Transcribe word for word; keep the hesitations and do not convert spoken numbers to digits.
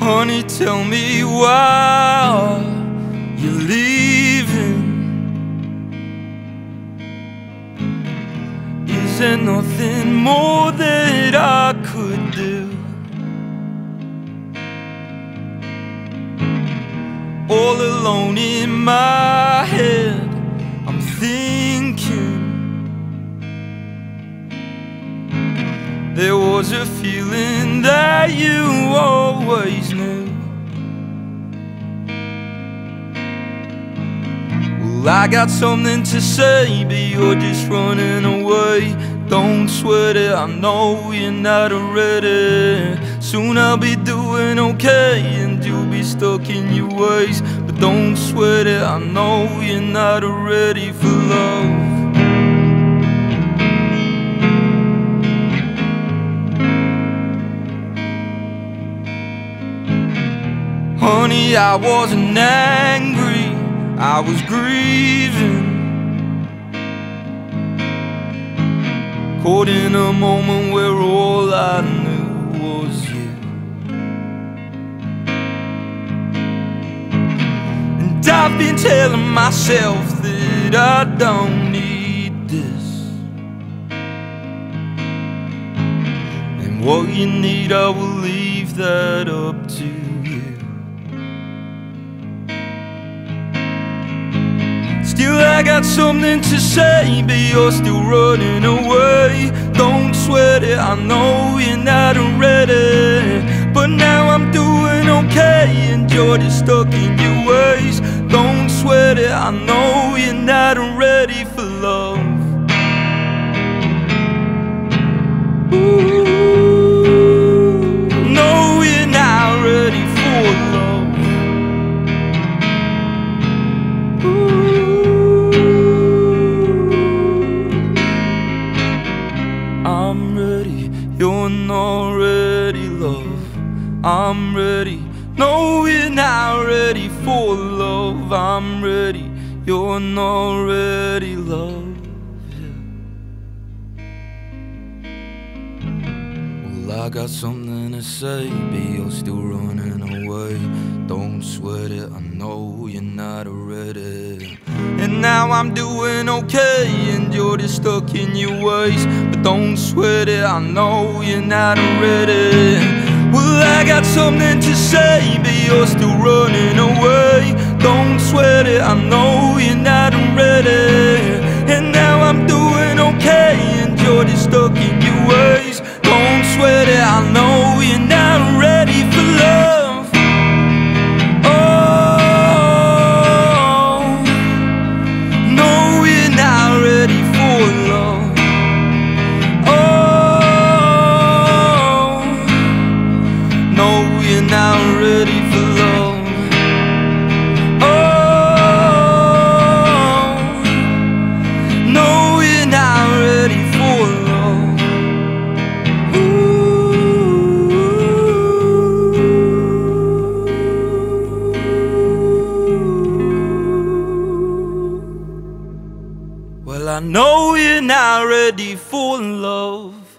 Honey, tell me why you're leaving. Is there nothing more that I could do? All alone in my head, I'm thinking there was a feeling that you always knew. Well, I got something to say, but you're just running away. Don't sweat it, I know you're not ready. Soon I'll be doing okay and you'll be stuck in your ways. But don't sweat it, I know you're not ready for love. Honey, I wasn't angry, I was grieving. Caught in a moment where all I knew was you. And I've been telling myself that I don't need this. And what you need, I will leave that up to you. Still I got something to say, but you're still running away. Don't sweat it, I know you're not ready. But now I'm doing okay and you're just stuck in your ways. Don't sweat it, I know you're not ready for love. Ooh, no, you're not ready for love. I'm ready, you're not ready, love. I'm ready, no, you're not ready for love. I'm ready, you're not ready, love. Yeah. Well, I got something to say, but you're still running away. Don't sweat it, I know you're not ready. And now I'm doing okay and you're just stuck in your ways. But don't sweat it, I know you're not ready. Well, I got something to say, but you're still running away. Don't sweat it, I know you're not ready. And now I'm doing okay and you're just stuck in your ways. Don't sweat it, I know you're not ready for love. You're not ready for love. Oh, no, you're not ready for love. Ooh. Well, I know you're not ready for love.